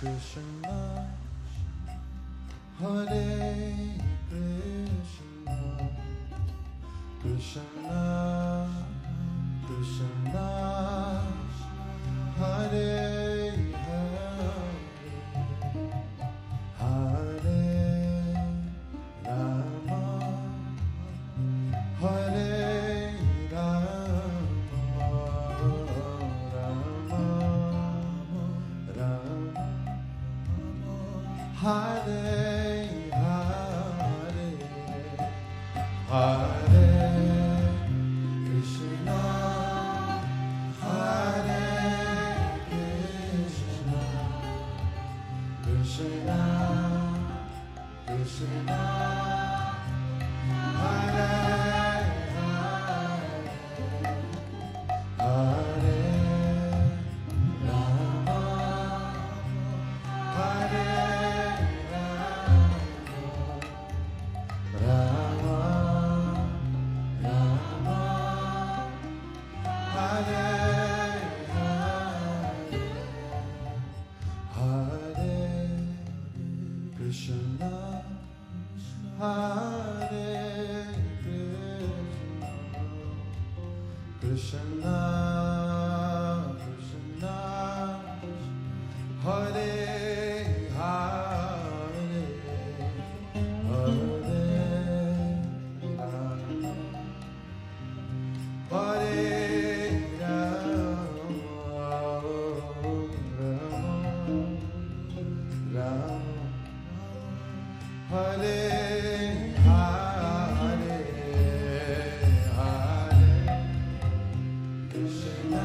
Krishna, Hare Krishna, Krishna Krishna, Hare Hare, Hare Rama, Hare Rama, Rama Rama, Hare Hare, Hare Krishna, Hare Krishna, Krishna Krishna, Hare Hare, Hare Rama, Hare Rama, Rama Hare Hare, Hare Krishna, Hare Krishna, Krishna Krishna, Hare Hare, Hare Rama, Hare Rama, Rama Hare Hare, Hare Krishna,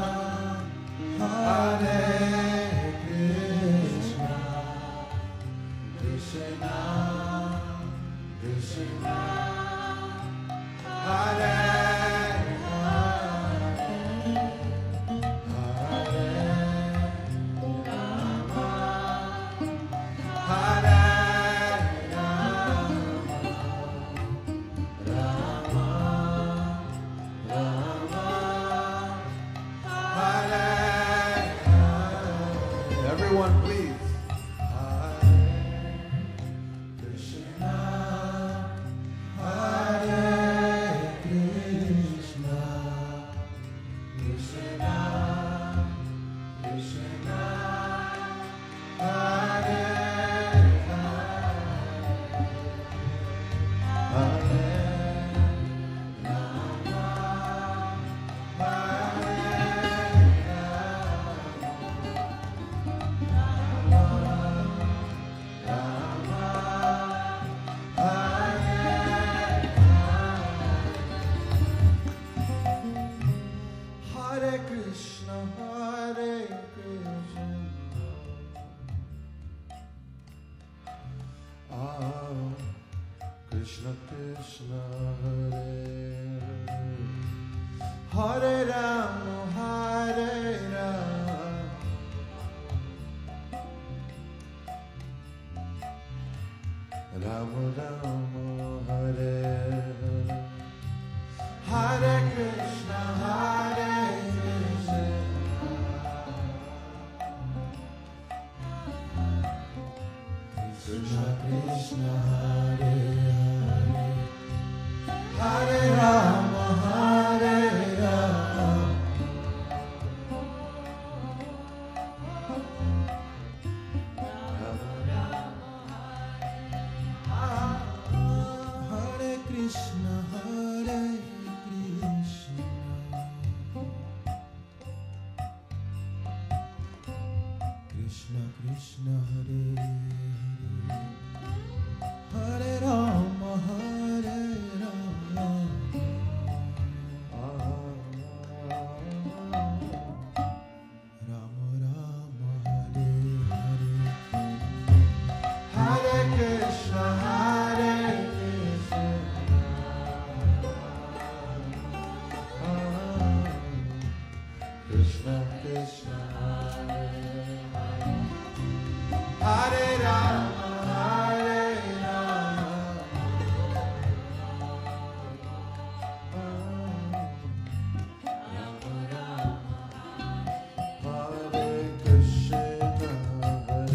Hare Krishna, Krishna Krishna, Hare everyone, please. Hare Krishna, Hare Krishna, Krishna Krishna, Hare Hare, Hare Krishna, Hare Krishna, Krishna Krishna, Hare Rama, Hare Rama, Rama Rama, Hare Hare Krishna, Hare Krishna, Krishna Krishna, Hare Hare, Hare Rama, Hare Rama, Hare Krishna, Hare Krishna, Krishna Krishna, Hare Hare, Hare Rama, Hare Rama, Rama Rama, Hare Hare, Hare Krishna, Hare Krishna, Krishna Krishna, Hare Hare Rama, Hare Rama, Rama Rama, Hare Krishna, Hare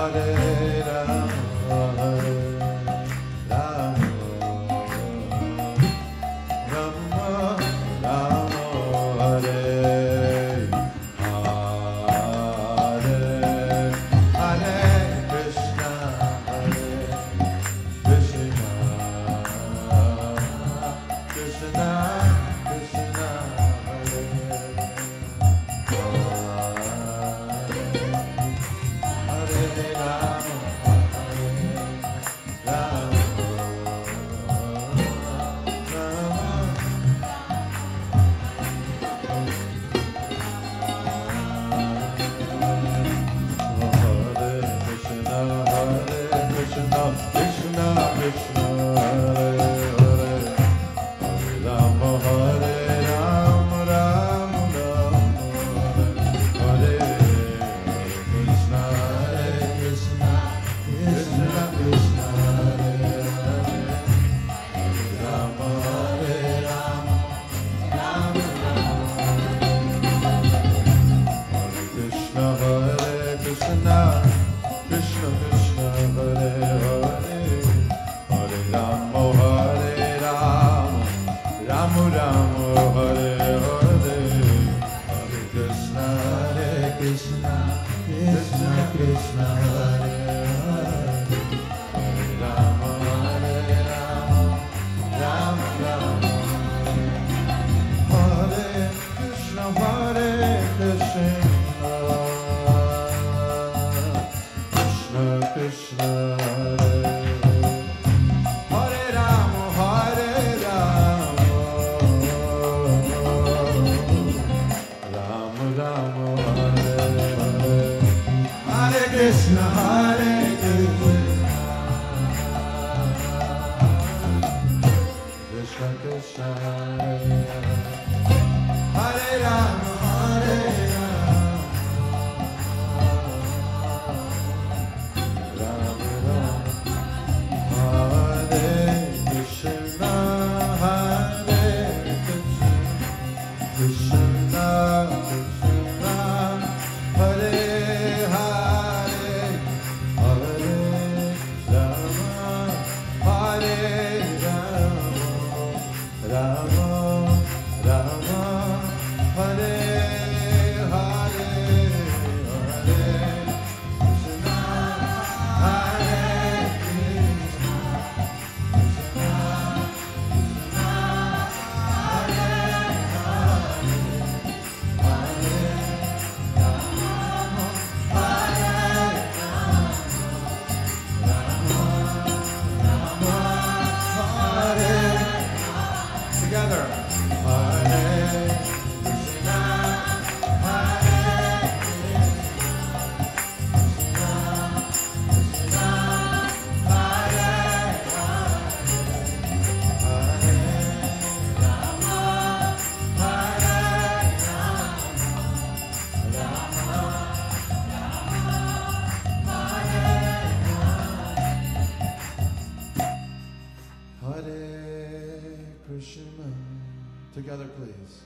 Together, please.